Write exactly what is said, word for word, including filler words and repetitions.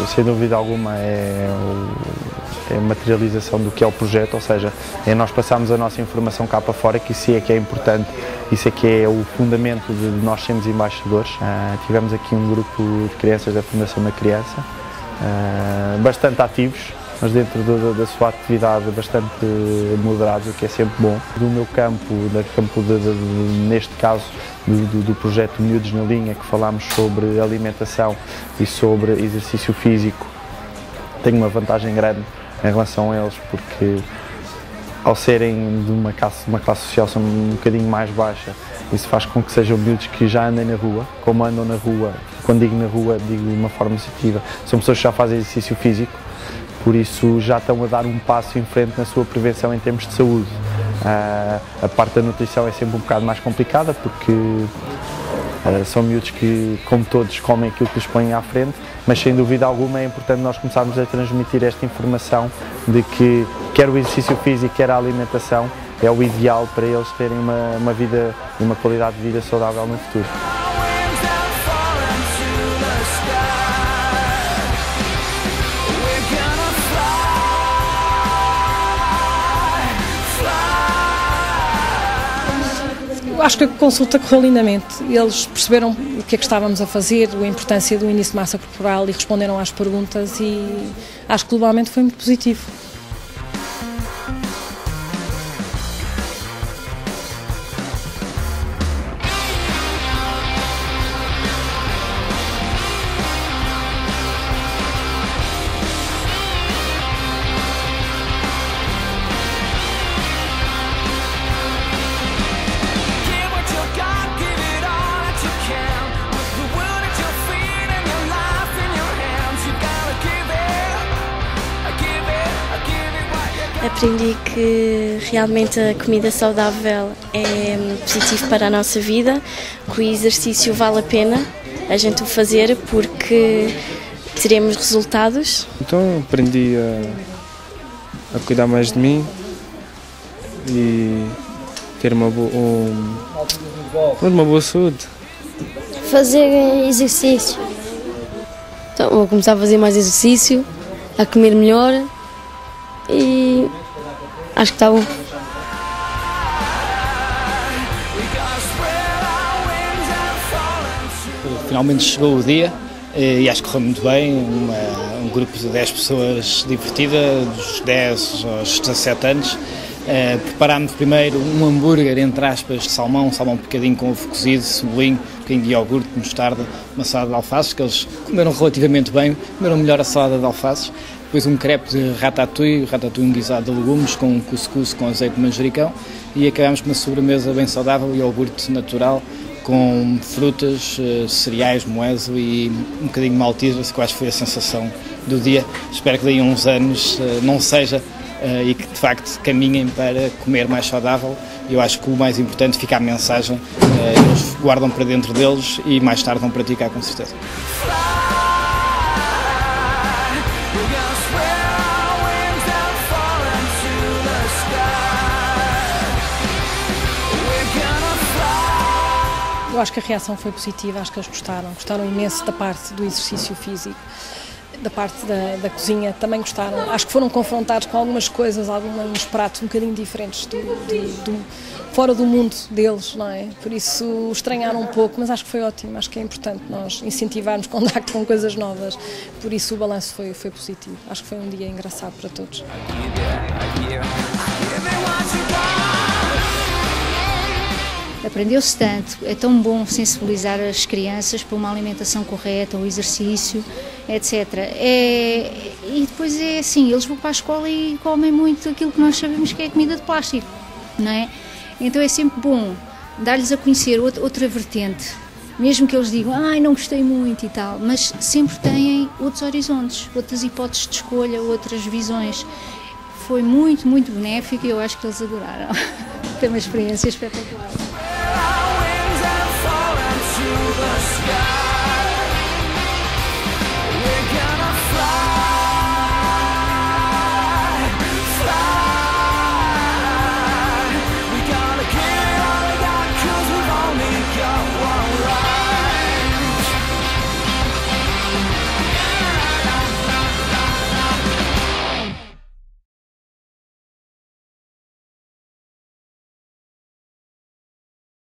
sem dúvida alguma, é, o, é a materialização do que é o projeto, ou seja, é nós passarmos a nossa informação cá para fora, que isso é que é importante, isso é que é o fundamento de nós sermos embaixadores. Uh, tivemos aqui um grupo de crianças da Fundação da Criança, uh, bastante ativos, mas dentro da, da sua atividade bastante moderados, o que é sempre bom. Do meu campo, da campo de, de, de, neste caso do, do, do projeto Miúdos na Linha, que falámos sobre alimentação e sobre exercício físico, tenho uma vantagem grande em relação a eles, porque ao serem de uma classe, uma classe social são um bocadinho mais baixa, isso faz com que sejam miúdos que já andem na rua, como andam na rua, quando digo na rua digo de uma forma positiva, são pessoas que já fazem exercício físico, por isso já estão a dar um passo em frente na sua prevenção em termos de saúde. Uh, a parte da nutrição é sempre um bocado mais complicada, porque uh, são miúdos que, como todos, comem aquilo que lhes põem à frente, mas sem dúvida alguma é importante nós começarmos a transmitir esta informação de que quer o exercício físico, quer a alimentação, é o ideal para eles terem uma, uma vida e uma qualidade de vida saudável no futuro. Acho que a consulta correu lindamente. Eles perceberam o que é que estávamos a fazer, a importância do índice de massa corporal e responderam às perguntas e acho que globalmente foi muito positivo. Aprendi que realmente a comida saudável é positivo para a nossa vida, que o exercício vale a pena a gente o fazer porque teremos resultados. Então aprendi a, a cuidar mais de mim e ter uma boa, um, uma boa saúde. Fazer exercício. Então vou começar a fazer mais exercício, a comer melhor e acho que está bom. Finalmente chegou o dia e acho que correu muito bem. Uma, um grupo de dez pessoas divertida, dos dez aos dezassete anos. Uh, preparámos primeiro um hambúrguer, entre aspas, de salmão, salmão um bocadinho com ovo cozido, cebolinho, um bocadinho de iogurte, mostarda, uma salada de alfaces, que eles comeram relativamente bem, comeram melhor a salada de alfaces. Depois um crepe de ratatouille, ratatouille um guisado de legumes com um cuscuz com azeite de manjericão e acabámos com uma sobremesa bem saudável, iogurte natural com frutas, cereais, moeso e um bocadinho de maltesas, que eu acho que foi a sensação do dia. Espero que daí a uns anos não seja e que de facto caminhem para comer mais saudável. Eu acho que o mais importante fica a mensagem, eles guardam para dentro deles e mais tarde vão praticar com certeza. Eu acho que a reação foi positiva, acho que eles gostaram, gostaram imenso da parte do exercício físico, da parte da, da cozinha, também gostaram. Acho que foram confrontados com algumas coisas, alguns pratos um bocadinho diferentes, do, do, do, fora do mundo deles, não é? Por isso estranharam um pouco, mas acho que foi ótimo, acho que é importante nós incentivarmos contacto com coisas novas, por isso o balanço foi, foi positivo. Acho que foi um dia engraçado para todos. Aprendeu-se tanto, é tão bom sensibilizar as crianças para uma alimentação correta, o exercício, etcétera. É, e depois é assim, eles vão para a escola e comem muito aquilo que nós sabemos que é comida de plástico, não é? Então é sempre bom dar-lhes a conhecer outra, outra vertente, mesmo que eles digam, ai, não gostei muito e tal, mas sempre têm outros horizontes, outras hipóteses de escolha, outras visões. Foi muito, muito benéfico e eu acho que eles adoraram. Foi uma experiência espetacular.